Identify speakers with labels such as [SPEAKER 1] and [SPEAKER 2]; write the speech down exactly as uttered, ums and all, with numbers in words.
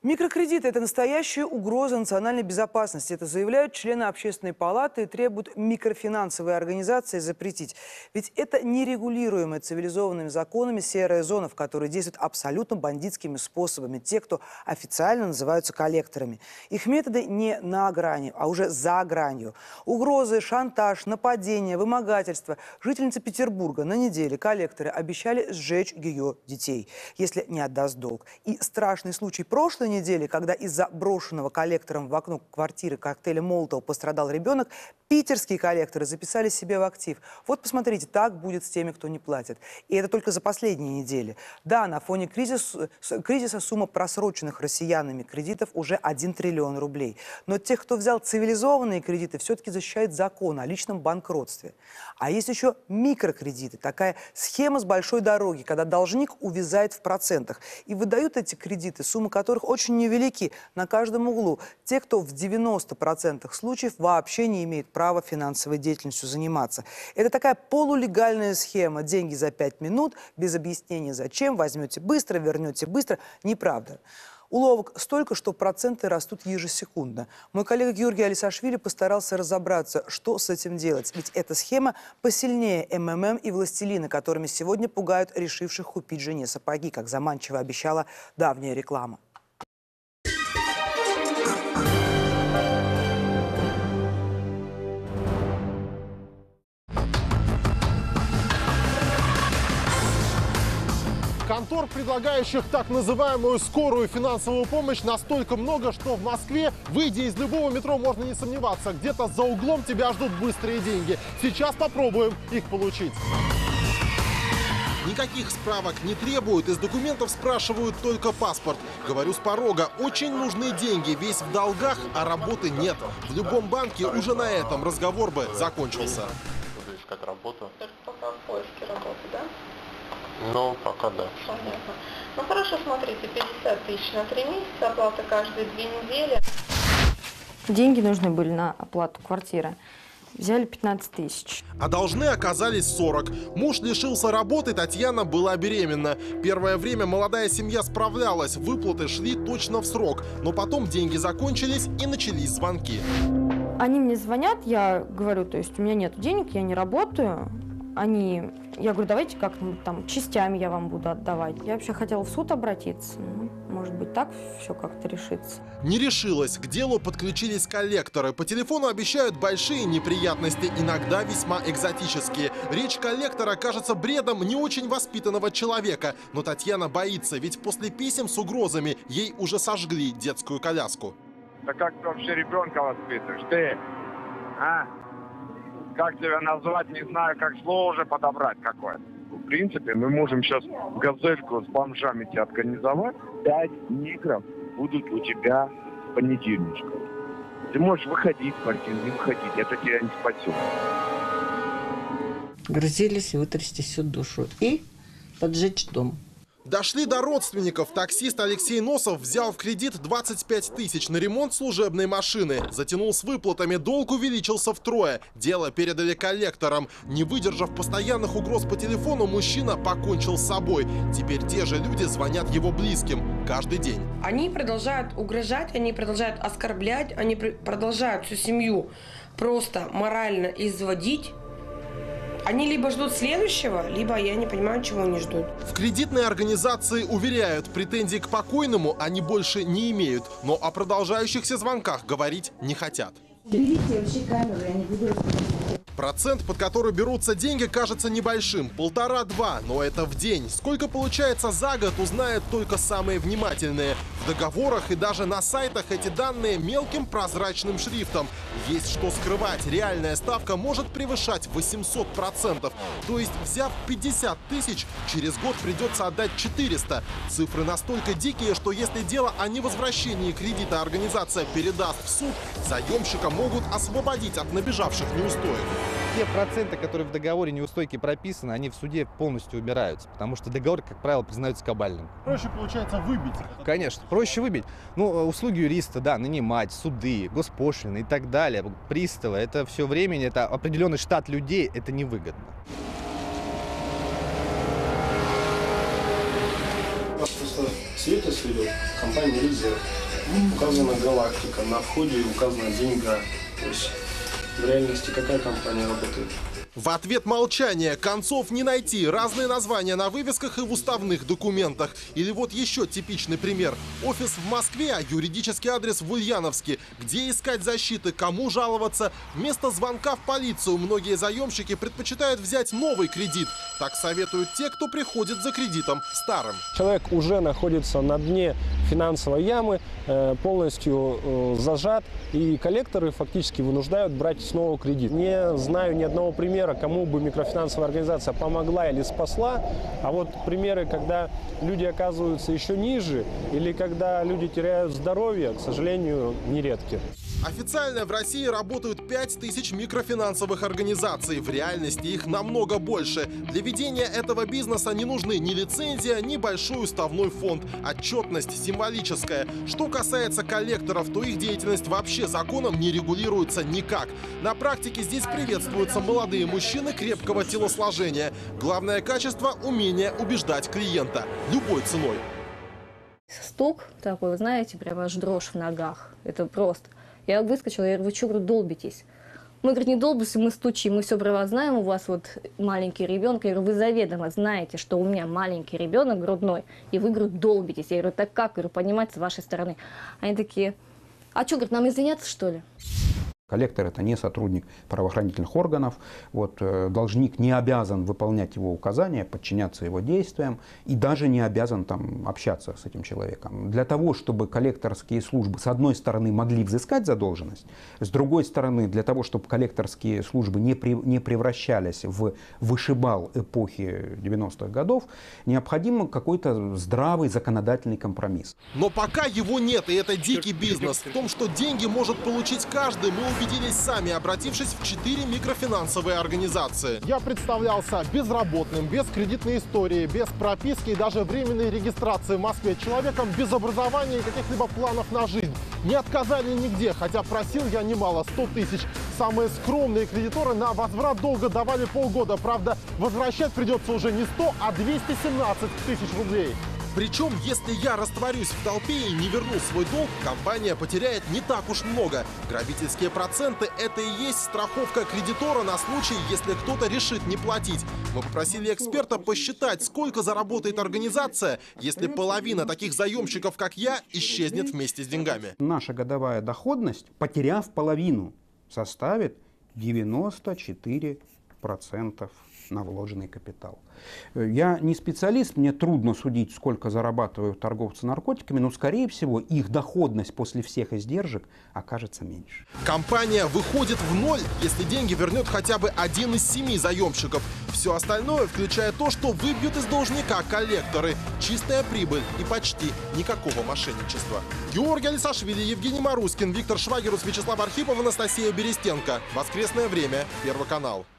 [SPEAKER 1] Микрокредиты – это настоящая угроза национальной безопасности. Это заявляют члены Общественной палаты и требуют микрофинансовые организации запретить. Ведь это нерегулируемая цивилизованными законами серая зона, в которой действуют абсолютно бандитскими способами те, кто официально называются коллекторами. Их методы не на грани, а уже за гранью. Угрозы, шантаж, нападения, вымогательство. Жительница Петербурга на неделе коллекторы обещали сжечь ее детей, если не отдаст долг. И страшный случай прошлой недели, когда из-за брошенного коллектором в окно квартиры коктейля Молотова пострадал ребенок, питерские коллекторы записали себе в актив. Вот посмотрите, так будет с теми, кто не платит. И это только за последние недели. Да, на фоне кризиса, кризиса сумма просроченных россиянами кредитов уже один триллион рублей. Но тех, кто взял цивилизованные кредиты, все-таки защищает закон о личном банкротстве. А есть еще микрокредиты. Такая схема с большой дороги, когда должник увязает в процентах. И выдают эти кредиты, суммы которых очень невелики, на каждом углу. Те, кто в девяноста процентах случаев вообще не имеет права финансовой деятельностью заниматься. Это такая полулегальная схема. Деньги за пять минут, без объяснения зачем, возьмете быстро, вернете быстро. Неправда. Уловок столько, что проценты растут ежесекундно. Мой коллега Георгий Алисашвили постарался разобраться, что с этим делать. Ведь эта схема посильнее эм эм эм и властелина, которыми сегодня пугают решивших купить жене сапоги, как заманчиво обещала давняя реклама.
[SPEAKER 2] Контор, предлагающих так называемую скорую финансовую помощь, настолько много, что в Москве, выйдя из любого метро, можно не сомневаться, где-то за углом тебя ждут быстрые деньги. Сейчас попробуем их получить. Никаких справок не требуют, из документов спрашивают только паспорт. Говорю с порога, очень нужны деньги, весь в долгах, а работы нет. В любом банке уже на этом разговор бы закончился.
[SPEAKER 3] Буду искать работу.
[SPEAKER 4] Только пока в поиске работы, да?
[SPEAKER 3] Ну, пока да.
[SPEAKER 4] Понятно. Ну хорошо, смотрите, пятьдесят тысяч на три месяца, оплата каждые две недели.
[SPEAKER 5] Деньги нужны были на оплату квартиры. Взяли пятнадцать тысяч.
[SPEAKER 2] А должны оказались сорок. Муж лишился работы, Татьяна была беременна. Первое время молодая семья справлялась, выплаты шли точно в срок. Но потом деньги закончились и начались звонки.
[SPEAKER 5] Они мне звонят, я говорю, то есть у меня нет денег, я не работаю. Они, я говорю, давайте как-нибудь там частями я вам буду отдавать. Я вообще хотела в суд обратиться. Ну, может быть, так все как-то решится.
[SPEAKER 2] Не решилась. К делу подключились коллекторы. По телефону обещают большие неприятности, иногда весьма экзотические. Речь коллектора кажется бредом не очень воспитанного человека. Но Татьяна боится, ведь после писем с угрозами ей уже сожгли детскую коляску.
[SPEAKER 6] Да как ты вообще ребенка воспитываешь? Ты, а? Как тебя назвать, не знаю, как слово уже подобрать какое-то. В принципе, мы можем сейчас газельку с бомжами тебе организовать. Пять негров будут у тебя в понедельничку. Ты можешь выходить в квартиру, не выходить, это тебя не спасет.
[SPEAKER 7] Грозились вытрясти всю душу и поджечь дом.
[SPEAKER 2] Дошли до родственников. Таксист Алексей Носов взял в кредит двадцать пять тысяч на ремонт служебной машины. Затянул с выплатами, долг увеличился втрое. Дело передали коллекторам. Не выдержав постоянных угроз по телефону, мужчина покончил с собой. Теперь те же люди звонят его близким каждый день.
[SPEAKER 8] Они продолжают угрожать, они продолжают оскорблять, они продолжают всю семью просто морально изводить. Они либо ждут следующего, либо я не понимаю, чего они ждут.
[SPEAKER 2] В кредитной организации уверяют, претензий к покойному они больше не имеют. Но о продолжающихся звонках говорить не хотят.
[SPEAKER 9] Берите вообще камеру, я не буду рассказывать.
[SPEAKER 2] Процент, под который берутся деньги, кажется небольшим. Полтора-два, но это в день. Сколько получается за год, узнают только самые внимательные. В договорах и даже на сайтах эти данные мелким прозрачным шрифтом. Есть что скрывать. Реальная ставка может превышать восемьсот процентов. То есть, взяв пятьдесят тысяч, через год придется отдать четыреста. Цифры настолько дикие, что если дело о невозвращении кредита организация передаст в суд, заемщика могут освободить от набежавших неустоек.
[SPEAKER 10] Те проценты, которые в договоре неустойки прописаны, они в суде полностью убираются, потому что договор, как правило, признаются кабальным.
[SPEAKER 2] Проще, получается, выбить.
[SPEAKER 10] Конечно, проще выбить. Ну, услуги юриста, да, нанимать, суды, госпошлины и так далее, приставы, это все времени, это определенный штат людей, это невыгодно.
[SPEAKER 11] Просто Светос идет, компания «Резерв». Указана галактика, на входе указана деньга. То есть в реальности какая компания работает?
[SPEAKER 2] В ответ молчание. Концов не найти. Разные названия на вывесках и в уставных документах. Или вот еще типичный пример. Офис в Москве, а юридический адрес в Ульяновске. Где искать защиты, кому жаловаться? Вместо звонка в полицию многие заемщики предпочитают взять новый кредит. Так советуют те, кто приходит за кредитом старым.
[SPEAKER 11] Человек уже находится на дне финансовой ямы, полностью зажат. И коллекторы фактически вынуждают брать снова кредит. Не знаю ни одного примера, кому бы микрофинансовая организация помогла или спасла, а вот примеры, когда люди оказываются еще ниже или когда люди теряют здоровье, к сожалению, нередки.
[SPEAKER 2] Официально в России работают пять тысяч микрофинансовых организаций. В реальности их намного больше. Для ведения этого бизнеса не нужны ни лицензия, ни большой уставной фонд. Отчетность символическая. Что касается коллекторов, то их деятельность вообще законом не регулируется никак. На практике здесь приветствуются молодые мужчины крепкого телосложения. Главное качество – умение убеждать клиента. Любой ценой.
[SPEAKER 12] Стук такой, вы знаете, прям аж дрожь в ногах. Это просто. Я выскочила, я говорю, вы что, говорю, долбитесь? Мы, говорит, не долбимся, мы стучим, мы все про вас знаем, у вас вот маленький ребенок. Я говорю, вы заведомо знаете, что у меня маленький ребенок грудной, и вы, говорю, долбитесь. Я говорю, так как, говорю, понимать с вашей стороны? Они такие, а что, говорит, нам извиняться, что ли?
[SPEAKER 13] Коллектор – это не сотрудник правоохранительных органов. Вот, э, должник не обязан выполнять его указания, подчиняться его действиям и даже не обязан там, общаться с этим человеком. Для того, чтобы коллекторские службы с одной стороны могли взыскать задолженность, с другой стороны, для того, чтобы коллекторские службы не, при, не превращались в вышибал эпохи девяностых годов, необходим какой-то здравый законодательный компромисс.
[SPEAKER 2] Но пока его нет, и это дикий бизнес. В том, что деньги может получить каждый, мы убедились сами, обратившись в четыре микрофинансовые организации.
[SPEAKER 14] Я представлялся безработным, без кредитной истории, без прописки и даже временной регистрации в Москве. Человеком без образования и каких-либо планов на жизнь. Не отказали нигде, хотя просил я немало, сто тысяч. Самые скромные кредиторы на возврат долга давали полгода. Правда, возвращать придется уже не сто, а двести семнадцать тысяч рублей.
[SPEAKER 2] Причем, если я растворюсь в толпе и не верну свой долг, компания потеряет не так уж много. Грабительские проценты – это и есть страховка кредитора на случай, если кто-то решит не платить. Мы попросили эксперта посчитать, сколько заработает организация, если половина таких заемщиков, как я, исчезнет вместе с деньгами.
[SPEAKER 13] Наша годовая доходность, потеряв половину, составит девяносто четыре процента на вложенный капитал. Я не специалист, мне трудно судить, сколько зарабатывают торговцы наркотиками, но, скорее всего, их доходность после всех издержек окажется меньше.
[SPEAKER 2] Компания выходит в ноль, если деньги вернет хотя бы один из семи заемщиков. Все остальное, включая то, что выбьют из должника коллекторы. Чистая прибыль и почти никакого мошенничества. Георгий Алисашвили, Евгений Марускин, Виктор Швагерус, Вячеслав Архипов, Анастасия Берестенко. Воскресное время. Первый канал.